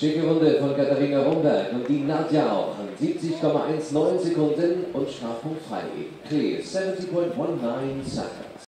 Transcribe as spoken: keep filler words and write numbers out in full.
Schicke Runde von Katharina Romberg und die Nadja auch. siebzig Komma neunzehn Sekunden und Strafpunkt frei. Clear, siebzig Komma neunzehn seconds.